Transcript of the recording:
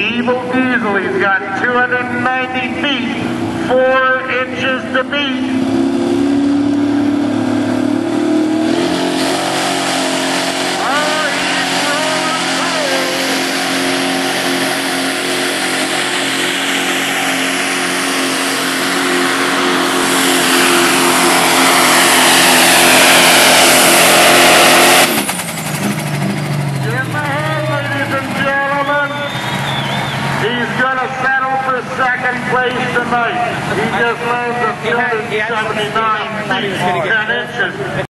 Evil Dezl, he's got 290 feet, 4 inches to beat. He's going to settle for second place tonight. He just lands at 279 feet, 10 inches.